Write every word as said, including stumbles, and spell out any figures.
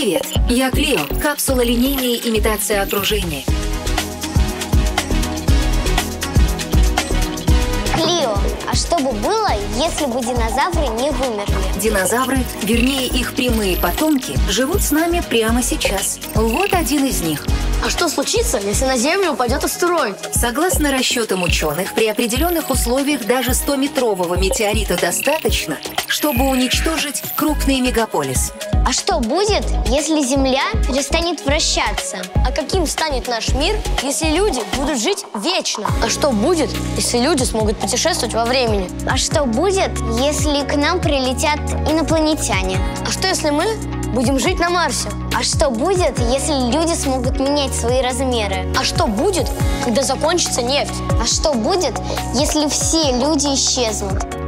Привет, я Клио, капсула линейной имитации окружения. Клио, а что бы было, если бы динозавры не вымерли? Динозавры, вернее их прямые потомки, живут с нами прямо сейчас. Вот один из них. А что случится, если на Землю упадет астероид? Согласно расчетам ученых, при определенных условиях даже стометрового метеорита достаточно, чтобы уничтожить крупный мегаполис. А что будет, если Земля перестанет вращаться? А каким станет наш мир, если люди будут жить вечно? А что будет, если люди смогут путешествовать во времени? А что будет, если к нам прилетят инопланетяне? А что, если мы будем жить на Марсе? А что будет, если люди смогут менять свои размеры? А что будет, когда закончится нефть? А что будет, если все люди исчезнут?